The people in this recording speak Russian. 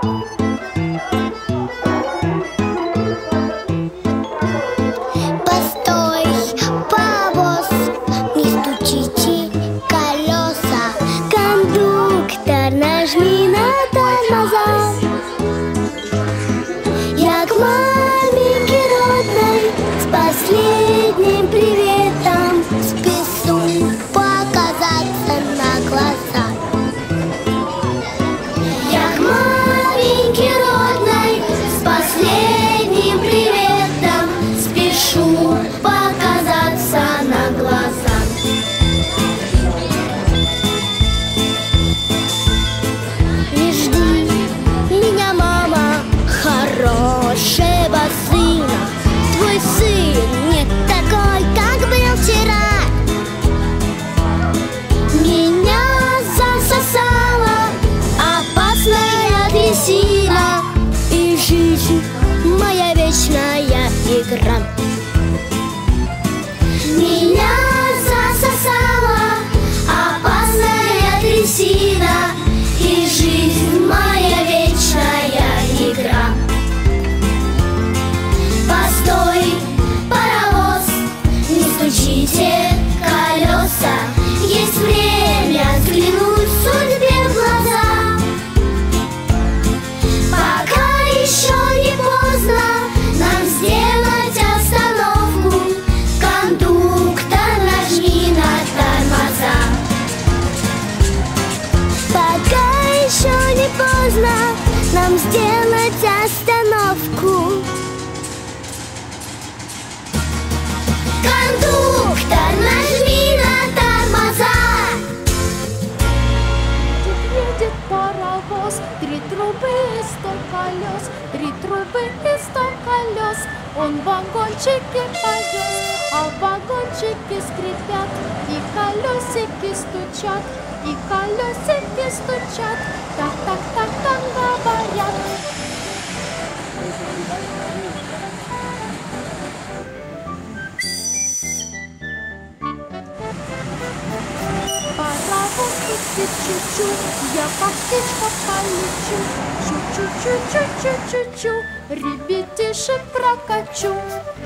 Постой, паровоз, не стучите колеса. Кондуктор, нажми на тормоза. Я к маменьке родной с последним приветом спешу показаться на глаза. Я к маменьке родной с последним приветом спешу показаться на глаза. Не жди меня, мама, хорошего сына. Твой сын не такой, как был вчера. Меня засосала опасная трясина, и жизнь моя вечная игра. Меня засосала опасная трясина, и жизнь моя вечная игра. Постой, паровоз, не стучите колеса. Есть время взглянуть судьбе в глаза. Пока еще не поздно нам сделать остановку. Кондуктор, нажми на тормоза. Пока еще не поздно нам сделать остановку. Кондуктор, нажми на тормоза. Едет паровоз, 3 трубы и 100 колес, 3 трубы и 100 колес. Он вагончики повез, а вагончики скрипят, и колесики стучат, и колесики стучат. Так-так-так-так говорят. Паровоз идет чу-чу, я как птичка полечу. Чу-чу-чу-чу-чу-чу-чу, ребятишек прокачу.